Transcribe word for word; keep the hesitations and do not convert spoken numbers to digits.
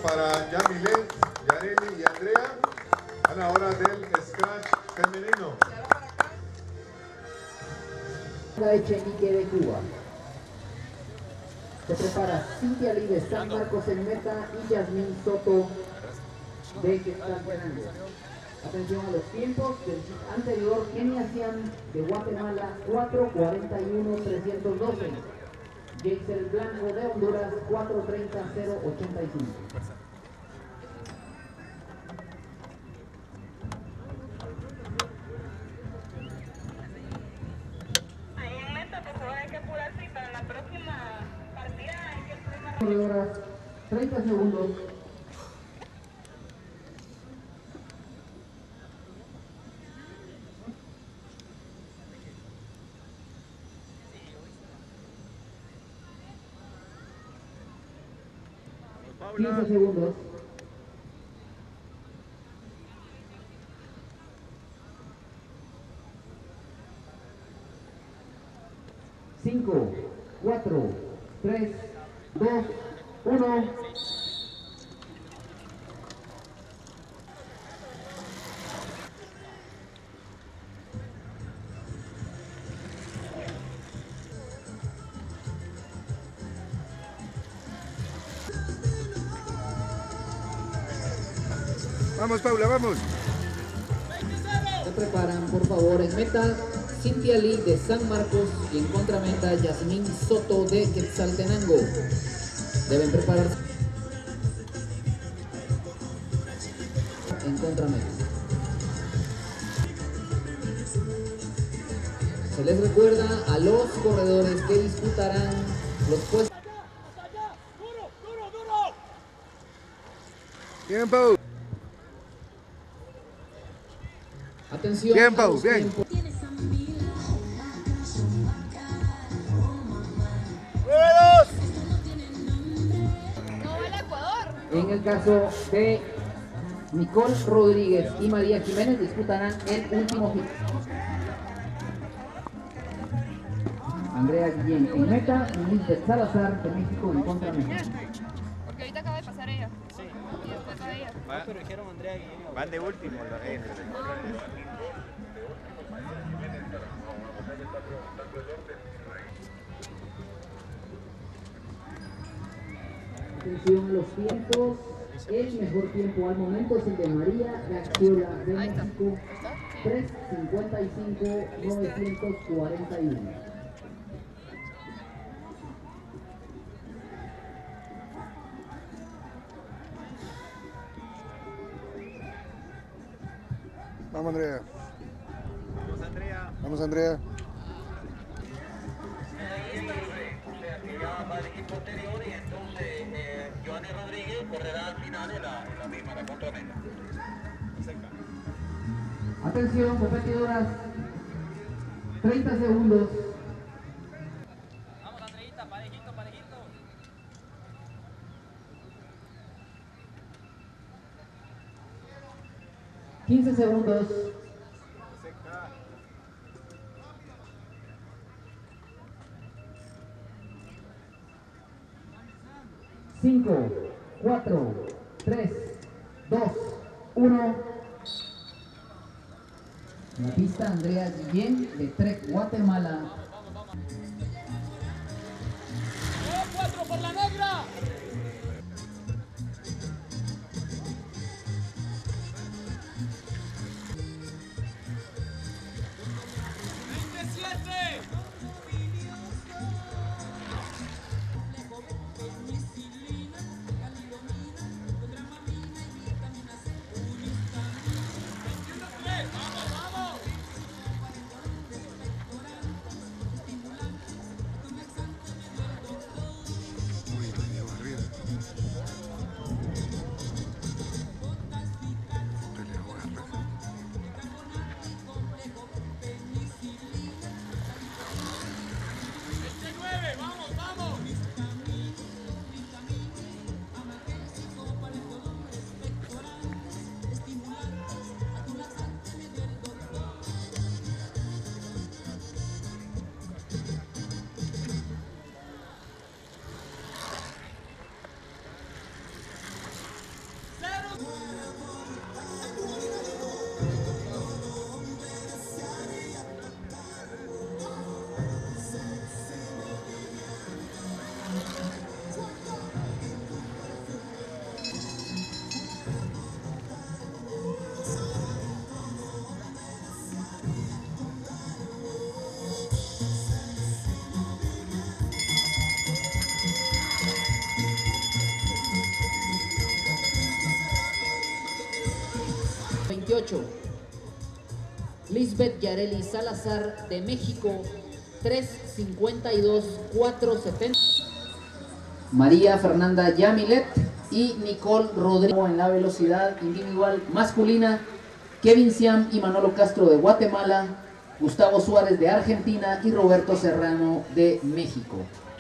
para Yamilet, Yareli y Andrea. A la hora del scratch femenino. La Echenique de Cuba. Se prepara Cintia Lee de San Marcos en meta y Yasmín Soto de Quetzaltenango. Atención a los tiempos del anterior. Kenia Siam de Guatemala cuatro cuarenta y uno trescientos doce. Jaisel Blanco de Honduras cuatro treinta cero ochenta y cinco. Horas, treinta segundos. quince segundos. cinco, cuatro, tres, dos, uno. Vamos, Paula, vamos. Se preparan, por favor, en meta Cintia Lee de San Marcos y en contrameta Yasmín Soto de Quetzaltenango. Deben prepararse en contrameta. Se les recuerda a los corredores que disputarán los puestos. Tiempo. Atención. Bien, Pau, a los bien. tiempos. En el caso de Nicole Rodríguez y María Jiménez disputarán el último hit. Andrea Guillén en meta y Lisbeth Salazar de México en contrameta. Porque ahorita acaba de pasar ella. Sí. Y después a ella. Va, pero dijeron Andrea Guillén. Van de último los eh. Atención a los tiempos. El mejor tiempo al momento es el de María Gaxiola de México, tres cincuenta y cinco novecientos cuarenta y uno. Vamos, Andrea. Vamos, Andrea. Vamos, Andrea. Ya va el equipo anterior y entonces eh, Joanny Rodríguez correrá al final en la, en la misma, la contrameta. Atención, competidoras, treinta segundos. Vamos, Andreita, parejito, parejito. quince segundos. cinco, cuatro, tres, dos, uno. En la pista, Andrea Guillén de Trek, Guatemala. cuatro por la negra! veintiocho. Lisbeth Yareli Salazar de México, tres cincuenta y dos, cuatro setenta. María Fernanda Yamilet y Nicole Rodrigo en la velocidad individual masculina. Kevin Siam y Manolo Castro de Guatemala, Gustavo Suárez de Argentina y Roberto Serrano de México.